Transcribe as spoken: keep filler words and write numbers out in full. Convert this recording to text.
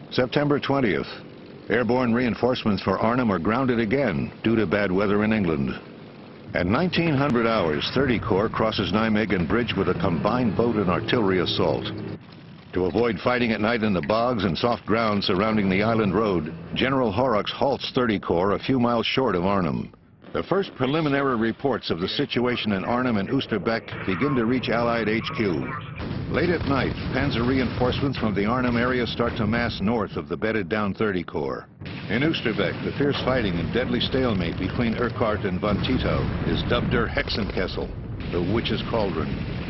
September twentieth. Airborne reinforcements for Arnhem are grounded again due to bad weather in England. At nineteen hundred hours, thirty Corps crosses Nijmegen Bridge with a combined boat and artillery assault. To avoid fighting at night in the bogs and soft ground surrounding the island road, General Horrocks halts thirty Corps a few miles short of Arnhem. The first preliminary reports of the situation in Arnhem and Oosterbeek begin to reach Allied H Q. Late at night, panzer reinforcements from the Arnhem area start to mass north of the bedded-down thirty Corps. In Oosterbeek, the fierce fighting and deadly stalemate between Urquhart and von Tito is dubbed Der Hexenkessel, the Witch's Cauldron.